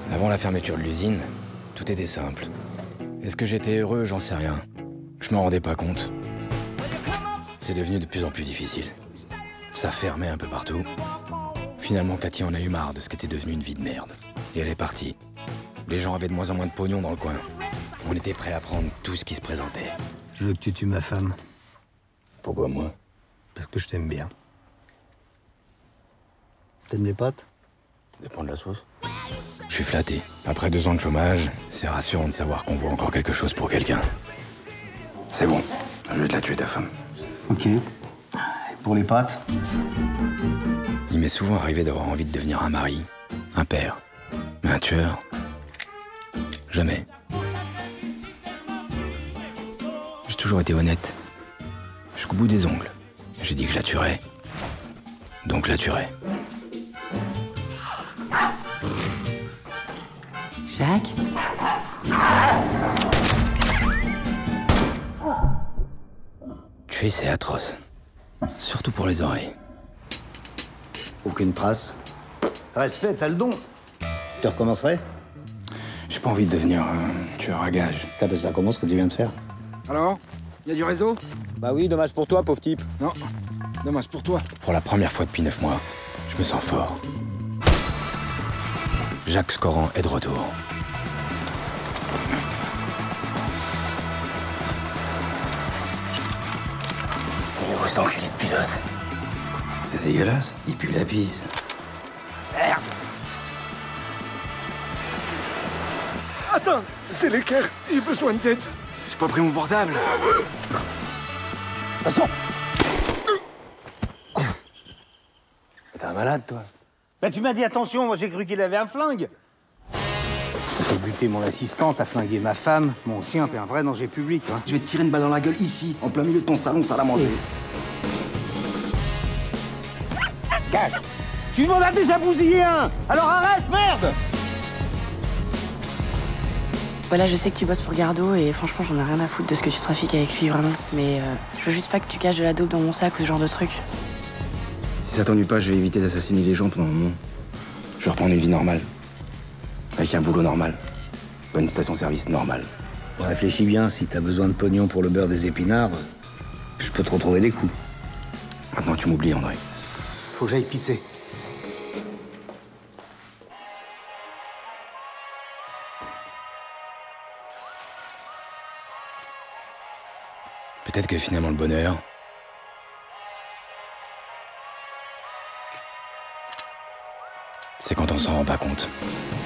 Avant la fermeture de l'usine, tout était simple. Est-ce que j'étais heureux? J'en sais rien. Je m'en rendais pas compte. C'est devenu de plus en plus difficile. Ça fermait un peu partout. Finalement, Cathy en a eu marre de ce qu'était devenu une vie de merde. Et elle est partie. Les gens avaient de moins en moins de pognon dans le coin. On était prêts à prendre tout ce qui se présentait. Je veux que tu tues ma femme. Pourquoi moi? Parce que je t'aime bien. T'aimes les pâtes? Ça dépend de la sauce. Je suis flatté. Après 2 ans de chômage, c'est rassurant de savoir qu'on vaut encore quelque chose pour quelqu'un. C'est bon, je vais te la tuer, ta femme. Ok. Et pour les pâtes? Il m'est souvent arrivé d'avoir envie de devenir un mari, un père, mais un tueur, jamais. J'ai toujours été honnête. Jusqu'au bout des ongles. J'ai dit que je la tuerais. Donc je la tuerais. Jacques? Tuer, c'est atroce. Surtout pour les oreilles. Aucune trace. Respect, t'as le don. Tu recommencerais? J'ai pas envie de devenir un tueur à gages. Ça commence ce que tu viens de faire. Alors? Y a du réseau? Bah oui, dommage pour toi, pauvre type. Non, dommage pour toi. Pour la première fois depuis 9 mois, je me sens fort. Jacques Scoran est de retour. Il est où cet enculé de pilote? C'est dégueulasse, il pue la pisse. Merde! Attends, c'est l'équerre, j'ai besoin d'aide. J'ai pas pris mon portable. Attention! T'es un malade, toi. Bah tu m'as dit attention, moi j'ai cru qu'il avait un flingue. T'as buté mon assistant, t'as flingué ma femme, mon chien, t'es un vrai danger public, hein. Je vais te tirer une balle dans la gueule ici, en plein milieu de ton salon, ça l'a mangé. Gage. Tu m'en as déjà bousillé un. Alors arrête, merde. Voilà, je sais que tu bosses pour Gardo et franchement, j'en ai rien à foutre de ce que tu trafiques avec lui, vraiment. Mais je veux juste pas que tu caches de la dope dans mon sac ou ce genre de truc. Si ça t'ennuie pas, je vais éviter d'assassiner les gens pendant un moment. Je vais reprendre une vie normale. Avec un boulot normal. Une station-service normale. Réfléchis bien, si t'as besoin de pognon pour le beurre des épinards, je peux te retrouver des coups. Maintenant, tu m'oublies, André. Faut que j'aille pisser. Peut-être que finalement, le bonheur, c'est quand on s'en rend pas compte.